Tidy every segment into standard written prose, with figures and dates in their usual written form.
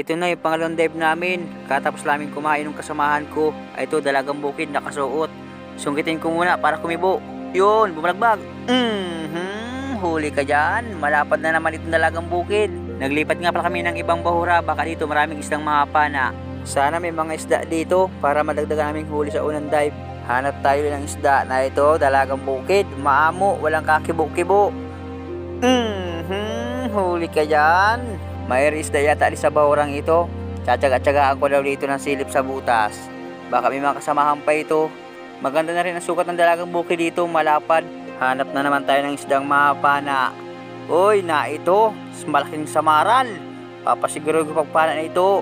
ito na yung pangalawang dive namin. Katapos namin kumain ng kasamahan ko. Ay ito, dalagang bukid nakasuot. Sungkitin ko muna para kumibo. Yun, bumalagbag. Huli ka dyan. Malapad na naman itong dalagang bukid. Naglipat nga pala kami ng ibang bahura. Baka dito maraming isdang mga pana. Sana may mga isda dito para madagdagan naming huli sa unang dive. Hanap tayo ng isda na ito, dalagang bukid. Maamo, walang kakibo-kibo. Huli ka dyan. May isda yata sa bahurang ito. Tsatsaga-tsagaan ko daw dito ng silip sa butas. Baka may mga kasamahan pa ito. Maganda na rin ang sukat ng dalagang bukid dito, malapad. Hanap na naman tayo ng isdang mapana. Uy, na ito. Malaking samaral. Papasiguro ko pagpana na ito.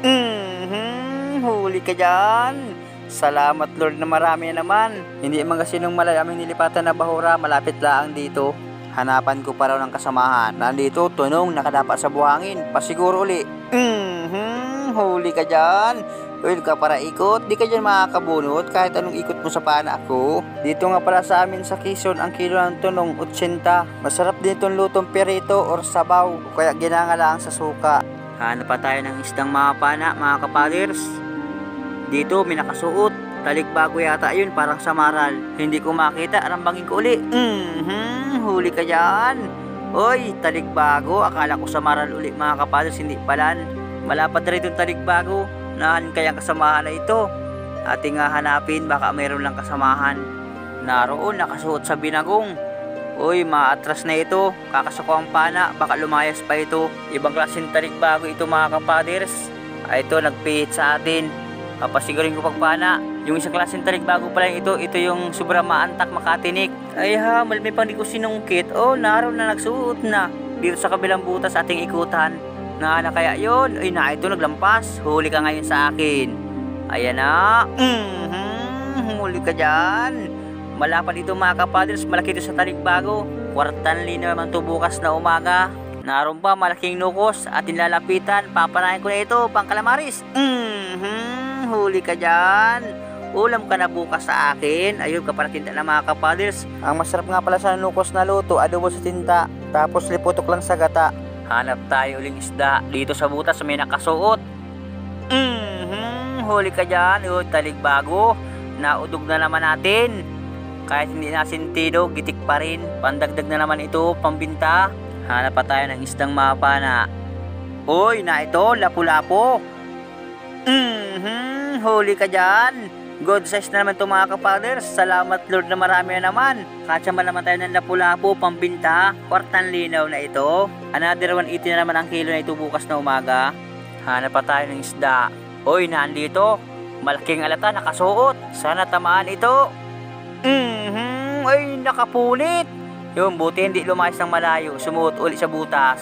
Huli ka dyan. Salamat Lord na marami na naman. Hindi man kasi nung malayaming nilipatan na bahura, malapit lang dito. Hanapan ko pa raw ng kasamahan. Nandito, tunong nakadapa sa buhangin. Pasiguro uli. Huli ka dyan. Uy, ka para ikot. Di ka dyan makakabunot kahit anong ikot mo sa pana ako. Dito nga pala sa amin sa Quezon, ang kilo ng tunong 80. Masarap din itong lutong perito or sabaw. Kaya ginangalaan sa suka. Hanap pa tayo ng isdang mga pana, mga kapaders. Dito may nakasuot. Talikbago yata yun, parang samaral. Hindi ko makita, arambangin ko uli. Huli ka dyan. Oy, talikbago. Akala ko samaral uli mga kapaders, hindi palan. Malapad na rin itong talikbago. Naan kayang kasamahan na ito? Ating hanapin, baka mayroon lang kasamahan. Naroon, nakasuot sa binagong. Uy, maatras na ito. Kakasako ang pana, baka lumayas pa ito. Ibang klaseng talikbago ito mga kapaders. Ito, nagpihit sa atin. Papasigurin ko pagpana. Yung isang klaseng talikbago pala ito. Ito yung sobrang maantak, makatinik. Ay ha, may pang di ko sinungkit. Oh, naroon na nagsuot na. Dito sa kabilang butas ating ikutan. Na kaya yun? Ay na, ito naglampas. Huli ka ngayon sa akin. Ayan na. Huli ka dyan. Malapad ito mga kapaders. Malaki ito sa talikbago. Kwartan linaw naman ito bukas na umaga. Naroon pa malaking nukos. Ating lalapitan. Papanahin ko na ito. Pang kalamaris. Huli ka dyan. Ulam ka na bukas sa akin. Ayun ka para tinta na mga kapaders. Ang masarap nga pala sa nukos na luto, adobo sa tinta. Tapos liputok lang sa gata. Hanap tayo uling isda. Dito sa butas may nakasuot. Huli ka dyan. Uy, talikbago. Naudog na naman natin. Kahit hindi na sentido, gitik pa rin. Pandagdag na naman ito, pambinta. Hanap pa tayo ng isdang mapana. Uy, na ito, lapu-lapo. Huli ka dyan. Good size na naman ito mga kapaders. Salamat Lord na marami na naman. Katsamba naman tayo ng lapu-lapu, pambinta. Kwartan linaw na ito. Another 180 na naman ang kilo na ito bukas na umaga. Hanap pa tayo ng isda. Uy, nandito. Malaking alata, nakasuot. Sana tamaan ito. Ay, nakapunit. Yung buti hindi lumayas ng malayo. Sumuot uli sa butas.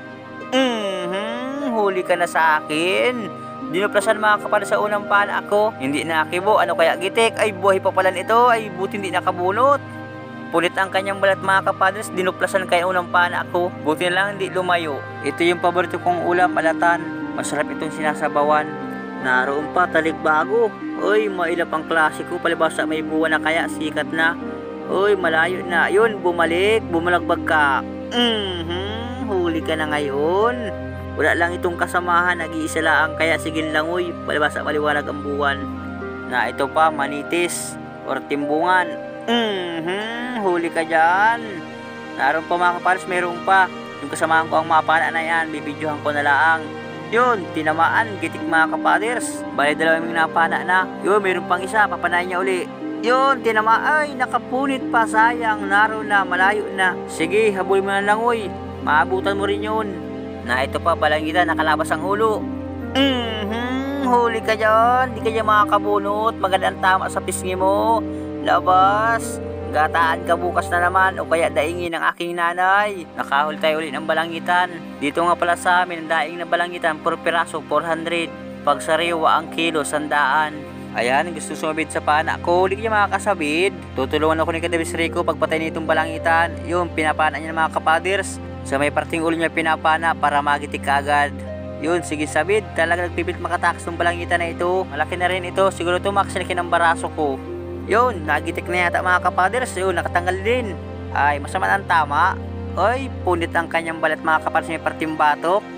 Huli ka na sa akin. Dinuplasan mga kapal sa unang pana ako. Hindi nakibo. Ano kaya gitik? Ay, buhay pa pala nito. Ay, buti hindi nakabunot. Pulit ang kanyang balat mga kapadres. Dinuplasan kaya unang pana ako. Buti na lang hindi lumayo. Ito yung paborito kong ulam, alatan. Masarap itong sinasabawan. Naroon pa, talikbago. Uy, mailap ang klasiko. Palibas sa may buwan na kaya sikat na. Uy, malayo na. Yun, bumalik. Bumalagbag ka. Huli ka na ngayon. Wala lang itong kasamahan, nag-iisa lang, kaya sigil lang uy, palibas sa maliwanag ang buwan. Na ito pa, manitis, or timbungan. Huli ka dyan. Naroon pa mga kapares, mayroon pa. Yung kasamahan ko ang mapana na yan, bibidyohan ko na lang. Yun, tinamaan, gitik mga kapaders. Bali dalawang napana na. Yun, mayroon pang isa, papanayin niya uli. Yun, tinamaan, ay, nakapunit pa, sayang, naroon na, malayo na. Sige, habulin mo na lang uy, maabutan mo rin yun. Na ito pa, balangita, nakalabas ang ulo. Huli ka dyan. Di ka dyan makakabunot. Magandang tama sa pisngi mo. Labas. Gataan ka bukas na naman o kaya daingin ng aking nanay. Nakahuli tayo ulit ng balangitan. Dito nga pala sa amin, ang daing na balangitan, per piraso, 400. Pag sariwa ang kilo, 100. Ayan, gusto sumabid sa pana ko. Hindi ka makakasabid. Tutulungan ako ni Kadabis Rico pagpatay nitong balangitan. Yun, pinapana niya ng mga kapaders. Sa may parting ulo niya pinapana para magitik ka agad. Yun, sige sabid. Talaga nagpipilit makatakas ng balangitan na ito. Malaki na rin ito. Siguro tumakas na ng baraso ko. Yun, nagitik na yata mga kapaders. Yun, nakatanggal din. Ay, masama ang tama. Ay, punit ang kanyang balat mga kapaders sa may parting batok.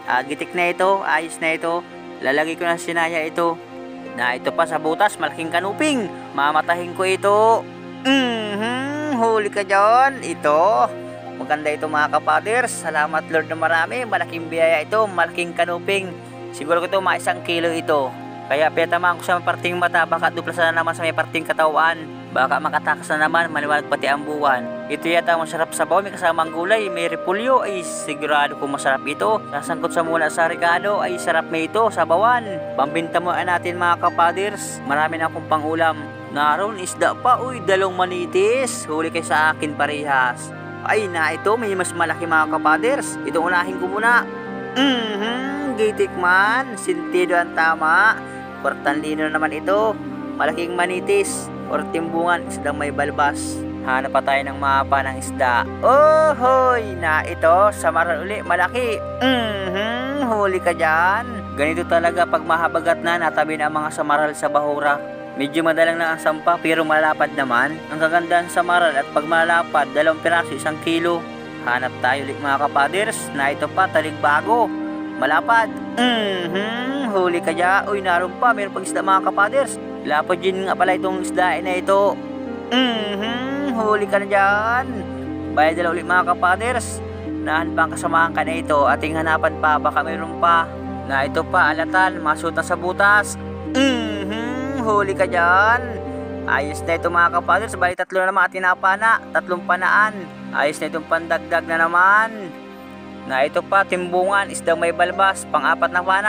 Gitik na ito, ayos na ito. Lalagay ko na sinaya ito. Na ito pa sa butas, malaking kanuping. Mamatahin ko ito. Huli ka dyan. Ito. Maganda ito mga kapaders. Salamat Lord na marami. Malaking biyaya ito, malaking kanuping. Siguro ko ito mga 1 kilo ito. Kaya pinatamaan ko sa parting mata, baka duplasan na naman sa may parting katawan. Baka makatakas na naman, maliwanag pati ang buwan. Ito yata masarap sa baw, may kasamang gulay, may repulyo, ay sigurado kung masarap ito. Sasangkot sa mula sa Ricardo, ay sarap na ito sa bawan. Pambinta mo natin mga kapaders, marami na akong pangulam. Naroon isda pa, uy, 2 manitis. Huli kayo sa akin parehas. Ay na ito, may mas malaki mga kapaders. Ito unahin ko muna. Gitik man, sintido ang tama. Kwartang lino naman ito, malaking manitis. Or timbungan, isdang may balbas. Hanap pa tayo ng mapa ng isda. Oh, hoy! Na ito, samaran uli, malaki. Huli ka dyan. Ganito talaga pag mahabagat na, natabi na ang mga samaral sa bahura. Medyo madalang na ang sampa, pero malapad naman. Ang kagandahan sa samaral at pag malapad, 2 piraso, 1 kilo. Hanap tayo ulit mga kapaders. Na ito pa, taligbago. Malapad. Huli ka dyan. Uy, naroon pa, meron pang isda mga kapaders. Lapad din nga pala itong isdain na ito. Huli ka na dyan. Bayad na ulit mga kapaders. Nahan pa ang kasamahan ka na ito. Ating hanapan pa, baka mayroon pa. Na ito pa, alatan, masut na sa butas. Huli ka dyan. Ayos na ito mga kapaders. Bali 3 na naman ating napana. 3 panaan. Ayos na itong pandagdag na naman. Na ito pa, timbungan, isdang may balbas. Pang-4 na pana.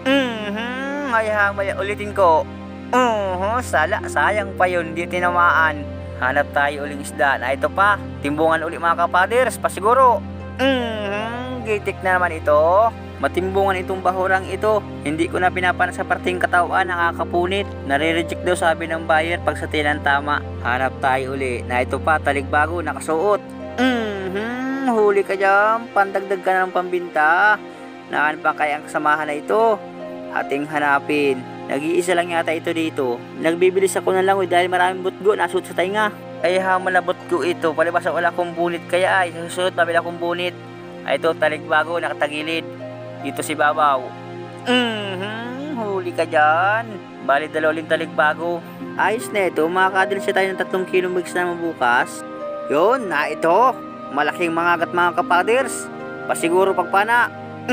Maya ulitin ko. Sala, sayang pa yun, di tinamaan. Hanap tayo uling isda. Na ito pa, timbungan ulit mga kapaders, pasiguro. Gitik na naman ito. Matimbungan itong bahurang ito. Hindi ko na pinapana sa parting katawan, nakakapunit. Nare-reject daw sabi ng buyer pag sa tinan tama. Hanap tayo uli. Na ito pa, taligbago, nakasuot. Huli ka dyan, pandagdag ka na ng pambinta. Naan pa kaya ang kasamahan na ito? Ating hanapin. Nag-iisa lang yata ito dito. Nagbibilis ako ng langoy dahil maraming butgo nasuot sa tainga. Ay hamal na butgo ito. Palibasa wala akong bunit kaya ay susunod mabila akong bunit. Ay ito taligbago nakatagilid. Dito si babaw. Huli ka dyan. Bali 2 taligbago. Ayos na ito. Makakadil siya tayo ng 3 kilo mix na mabukas. Yun na ito. Malaking mga mga kapaders. Pasiguro pagpana.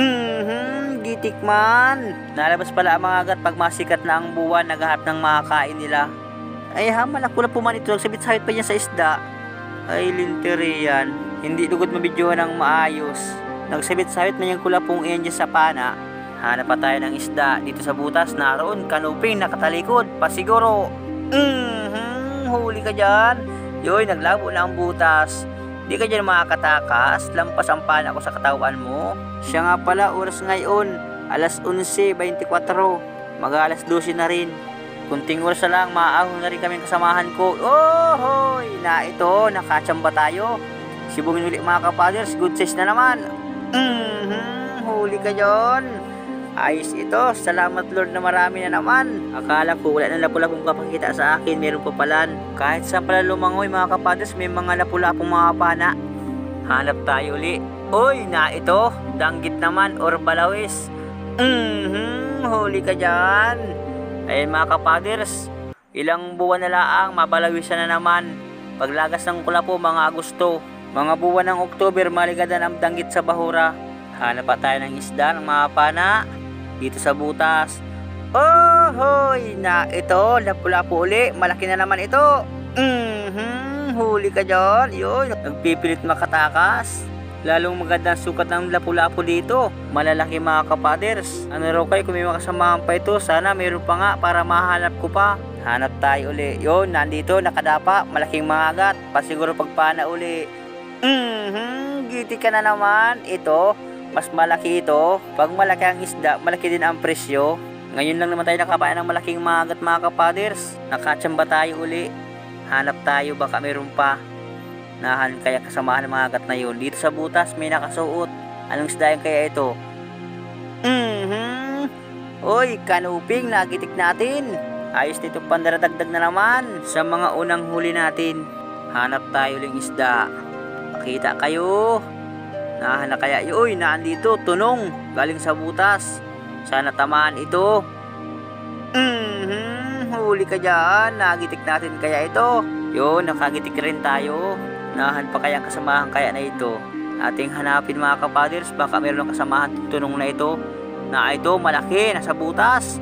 Gitik man. Nalabas pala ang mga agat pag masikat na ang buwan, naghahanap ng mga kain nila. Ay hamal ako lang puman ito, nagsabit-sabit pa niya sa isda. Ay linteri yan. Hindi lugod mabidyohan ng maayos. Nagsabit-sabit man yung kulapong iyan dyan sa pana. Hanap pa tayo ng isda. Dito sa butas, naroon, kanuping, nakatalikod. Pasiguro. Huli ka dyan. Yoy, naglabo na ang butas. Di ka dyan makakatakas, lampas ang pana ko sa katawan mo. Siya nga pala, oras ngayon, alas 11:24. Mag-alas 12 na rin. Kunting oras na lang, maahon na rin kaming kasamahan ko. Oh, hoy! Na ito, nakachamba tayo. Sibungin ulit mga kapaders, good size na naman. Huli ka dyan. Ayos ito, salamat Lord na marami na naman. Akala ko wala na lapu-lapong kapakita sa akin, meron pa palan. Kahit saan pala lumangoy mga kapaders, may mga lapu-lapong mga pana. Hanap tayo uli. Uy, na ito, danggit naman or balawis. Huli ka dyan. Ayun mga kapaders, ilang buwan na laang, mabalawisan na naman. Paglagas ng kulapo mga Agosto. Mga buwan ng Oktober, maligadan ang danggit sa bahura. Hanap pa tayo ng isda ng mga pana. Dito sa butas. Oh, hoy! Na ito, lapu-lapu uli. Malaki na naman ito. Huli ka dyan. Yun, nagpipilit makatakas. Lalong magandang sukat ng lapu-lapu dito. Malalaki mga kapaders. Ano raw kayo kung may makasamahan pa ito? Sana mayroon pa nga para mahanap ko pa. Hanap tayo uli. Yun, nandito, nakadapa. Malaking mga agat. Pasiguro pagpana uli. Giti ka na naman. Ito, mas malaki ito. Pag malaki ang isda, malaki din ang presyo. Ngayon lang naman tayo nakapain ng malaking mga agat mga kapaders. Nakachamba tayo uli. Hanap tayo, baka mayroon pa. Nahan kaya kasamahan ng mga agat na yun. Dito sa butas may nakasuot. Anong isda yung kaya ito? Uy, kanuping, nagitik natin. Ayos nito pandaradagdag na naman sa mga unang huli natin. Hanap tayo uling isda. Pakita kayo. Nahan na kaya yoy, naandito, tunong, galing sa butas. Sana tamaan ito. Huli ka dyan, nagitik natin kaya ito. Yun, nakagitik rin tayo. Nahan pa kaya ang kasamahan kaya na ito. Ating hanapin mga kapaders, baka mayroon ng kasamahan tunong na ito. Na ito, malaki, nasa butas.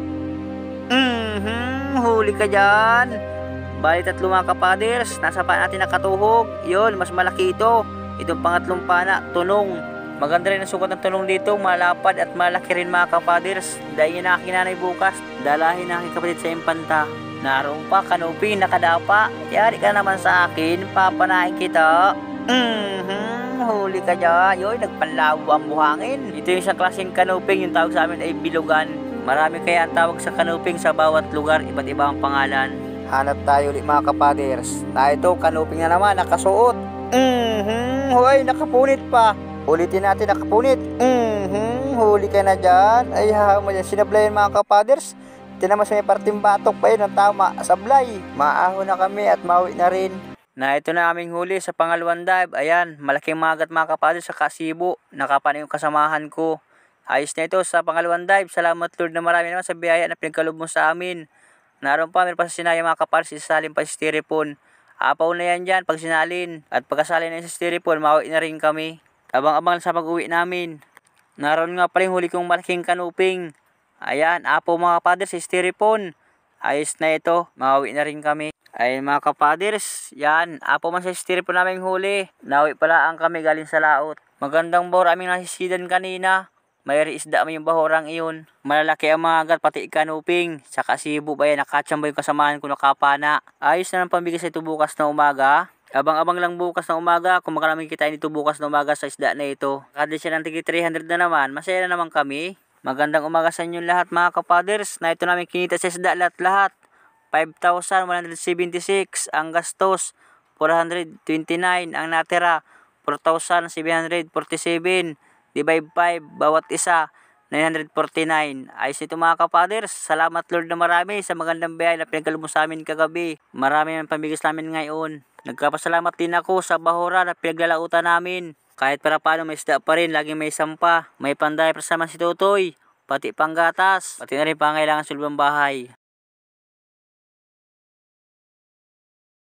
Huli ka dyan. Bali 3 mga kapaders, nasa pa natin nakatuhog. Yun, mas malaki ito. Itong pangatlong pana, tunong. Maganda rin ang sukat ng tunong dito, malapad at malaki rin mga kapaders. Dahil na aking nanay bukas, dalahin na aking kapatid sa impanta. Naroon pa, kanuping, nakadapa. Yari ka naman sa akin, papanain kita. Huli ka dyan. Yoy, nagpanlabo ang buhangin. Ito yung isang klaseng kanuping, yung tawag sa amin ay bilugan. Marami kaya ang tawag sa kanuping sa bawat lugar, iba't iba ang pangalan. Hanap tayo ulit mga kapaders. Na ito, kanuping na naman, nakasuot. Hoy, nakapunit pa. Ulitin natin, nakapunit. Huli ka na dyan. Ay, mo dyan. Sinablayan mga kapaders. Tinaman sa may parting batok pa yun. Ang tama, sablay. Maahon na kami at mauwi na rin. Na ito na aming huli sa pangalawang dive. Ayan, malaking magat mga kapaders sa kasibo. Nakapana yung kasamahan ko. Ayos na ito sa pangalawang dive. Salamat Lord na marami naman sa biyaya na pinagkalob mo sa amin. Naroon pa, meron pa sa sinaya mga kapaders. Isasalin pa si styrofoam. Apaw na yan dyan pag sinalin. At pagkasalin na sa styrofoam, mauwi na rin kami. Abang-abang sa pag-uwi namin. Naroon nga pala yung huli kong malaking kanuping. Ayan, apo mga kapaders, styrofoam. Ayos na ito, mauwi na rin kami. Ayun mga kapaders, yan, apo man sa styrofoam namin huli. Nauwi pala ang kami galing sa laot. Magandang bahor aming nasisidan kanina. May isda mo yung bahorang iyon. Malalaki ang mga agat, pati kanuping. Sa kasibo ba yan, nakatsamba yung kasamahan ko nakapana. Ayos na ng pambigay sa ito bukas na umaga. Abang-abang lang bukas na umaga kung makarami kita dito bukas na umaga sa isda na ito. Kada siya ng tigi 300 na naman, masaya na naman kami. Magandang umaga sa inyo lahat mga kapaders. Na ito namin kinita sa isda lahat-lahat. 5,176 ang gastos, 429 ang natira, 4,747. Divide 5 bawat isa, 949. Ayos ito mga kapaders. Salamat Lord na marami sa magandang biyaya na pinagkaloob mo sa amin kagabi. Marami ang pambigas namin ngayon. Nagkapasalamat din ako sa bahura na pinaglalautan namin. Kahit para paano may isda pa rin, laging may sampa. May panday para sa si Tutoy, pati panggatas, pati na rin pangailangan sa lubang bahay.